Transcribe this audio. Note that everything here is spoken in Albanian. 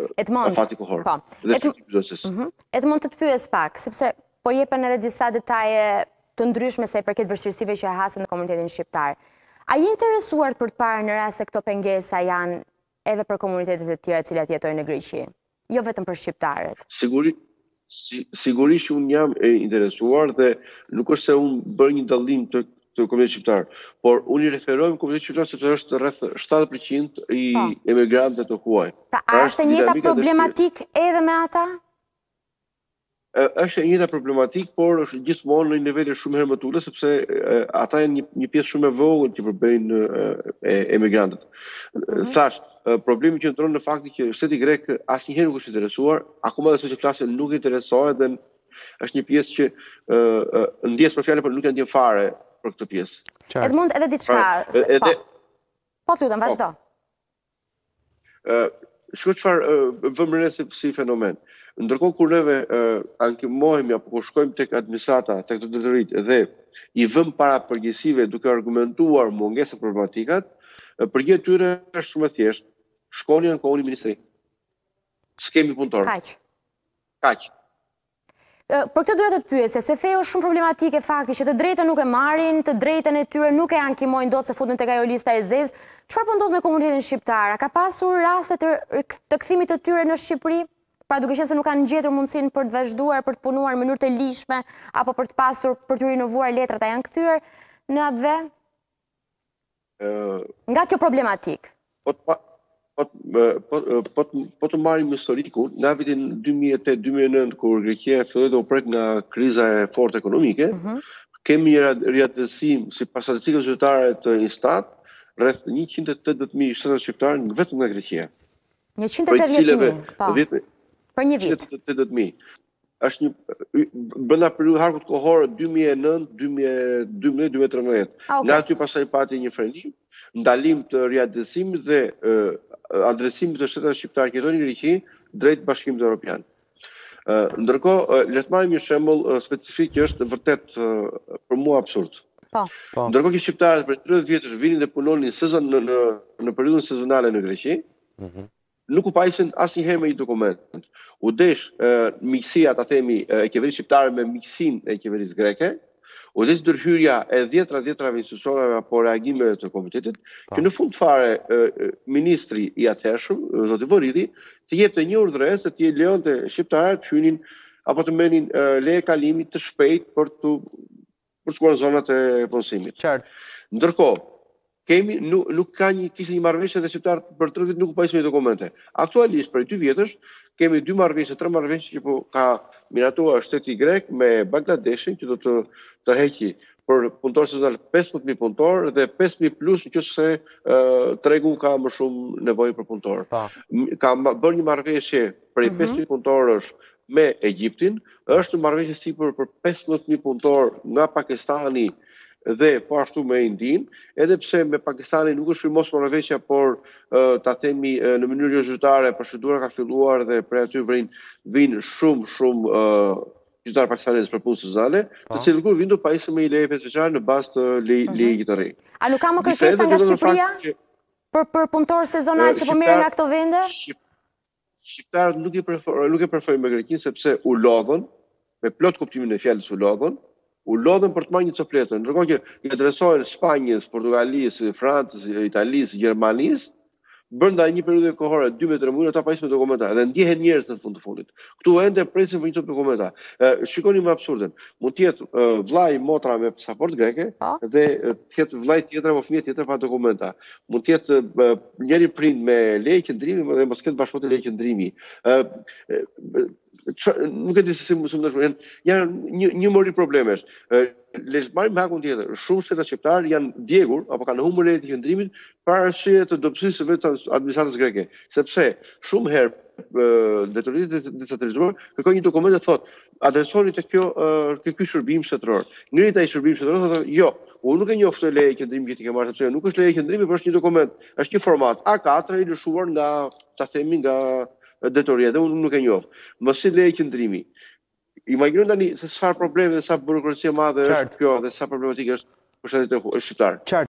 afati kohor dhe shqiptyrësis. Edmond, të të pyes pak, sepse po jepen edhe disa detaje të ndryshme sa i përket vështirësive që hasen në komunitetin shqiptar. A je interesuar për të parë në rast se këto pengesa janë edhe për komunitetet e tjera të cilat jetojnë në Greqi, jo vetëm për shqiptarët? Sigurisht unë jam e interesuar dhe nuk është se unë bërë një dallim të komunitetit shqiptar, por unë i referojmë komunitetit shqiptar sepse është rreth 70% i emigrantëve të huaj. Pra është e njëjta problematik edhe me ata? Është e njëjta problematik, por është gjithmonë në nivele shumë herë më të ulët, sepse ata janë një pjesë shumë e vogël që përbëjnë emigrantët. Thash, problemi që ndron në faktin që shteti grek asnjëherë nuk është interesuar, akoma edhe së nuk interesohet dhe është një pjesë që ndjes për fjalë, por nuk e ndjen fare për këtë pjesë. Edmund, edhe diçka. Po të lutem, vazhdo. Shko çfarë vëmë re si fenomen. Ndërkohë kur neve ankimohemi apo kur shkojmë tek administrata, tek të drejtoritë dhe i vëmë para përgjegjësive duke argumentuar mungesat problematikat, përgjigjja e tyre është shumë e thjeshtë. Shkoni ankohuni ministri. S'kemi punëtor. Kaq. Për këtë duhet të të pyesë, se theu shumë problematike fakti që të drejtën nuk e marrin, të drejtën e tyre nuk e ankimojnë dot se futen tek ajo lista e zezë. Çfarë po ndodh me komunitetin shqiptar? Ka pasur raste të kthimit të tyre në Shqipëri? Pra duke qenë se nuk kanë gjetur mundësinë për të vazhduar, për të punuar në mënyrë të lishme, apo për të rinovuar letrat, a janë kthyer në atë? Nga kjo problematik. Po të marrim historikun, nga vitin 2008-2009, kur Greqia filloi të u prek nga kriza e fortë ekonomike, kemi një riatësim si pas statistikës zyrtare të Instat, rreth 180.000 shtetëror shqiptar vetëm nga Greqia. 180.000, po. Për një vit. 180.000. Është një brenda periudhë harkut kohor 2009-2012-2013. Nga aty pastaj pati një frenim, ndalim të riadresimit dhe adresimit të shtetërorëve shqiptar që jetojnë në Greqi drejt Bashkimit Evropian. Ndërkohë, le të marrim një shembull specifik që është vërtet për mua absurd. Ndërkohë që shqiptarët për 30 vjetësh vinin dhe punonin në periudhën sezonale në Greqi, nuk u pajisen asnjëherë me një dokument. U desh miqësia, ta themi, e qeverisë shqiptare me miqësinë e qeverisë greke, u desh ndërhyrja e dhjetrave institucioneve apo reagimeve të komunitetit, që në fund fare ministri i atëhershëm, zoti Voridi, të jepte një urdhëresë se t'i lejonte shqiptarët të hynin apo të merrnin leje kalimi të shpejt për të shkuar në zonat e punësimit. Ndërkohë, kishte një marrëveshje dhe shqiptarët për 30 vjet nuk u pajisën me dokumente. Aktualisht për 2 vjetësh kemi 2 marrëveshje, 3 marrëveshje që ka miratuar shteti grek me Bangladeshin, që do të tërheqi për punëtorë sezonal 15.000 punëtorë dhe 5.000 plus nëse tregu ka më shumë nevojë për punëtorë. Ka bërë një marrëveshje për 5.000 punëtorësh me Egjiptin, është një marrëveshje sipër për 15.000 punëtorë nga Pakistani dhe po ashtu me Indin, edhe pse me Pakistanin nuk është firmos marrëveshja, por ta themi në mënyrë jo zyrtare, procedura ka filluar dhe prej aty vinë shumë qytetarë pakistanez për punë sezonale, të cilët kur vinë do pajisën me leje veçare në bazë të leje të re. A nuk ka më kërkesa nga Shqipëria për punëtorë sezonal që po merren nga këto vende? Shqiptarët nuk e preferojnë me Greqinë sepse u lodhën, me plot kuptimin e fjalës u lodhën për të marrë një copletër, ndërkohë që i adresohen Spanjës, Portugalisë, Francës, Italisë, Gjermanisë, brenda një periudhe kohore 2-3 muaj ata pajisën me dokumenta dhe ndjehen njerëz në fund të fundit. Këtu ende presin për një dokumenta. Shikoni më absurdën. Mund të jetë vllai motra me pasaport greke dhe të jetë vllai tjetër apo fëmijë tjetër pa dokumenta. Mund të jetë njëri prind me leje qëndrimi dhe mos ketë bashkëpunëtor leje qëndrimi. Nuk e di se si më ndërshojnë, janë një mori problemesh. Le të marrim hakun tjetër. Shumë shtete shqiptar janë djegur apo kanë humbur lejet e qëndrimit para arsye të dobësisë së vetë administratës greke, sepse shumë herë detyrimet decentralizuar kërkojnë një dokument që thotë adresoni te ky shërbim shtetëror. Ngrihet ai shërbim shtetëror thotë jo, unë nuk e njoh këtë leje qëndrimi që ti ke marrë sepse nuk është leje qëndrimi, por është një dokument, është një format A4 i lëshuar nga, ta themi, nga detoria dhe unë nuk e njoh. Mos i leje qëndrimi. Imagjino tani se çfarë probleme dhe sa burokracia e madhe është kjo dhe sa problematikë është për shtetin shqiptar.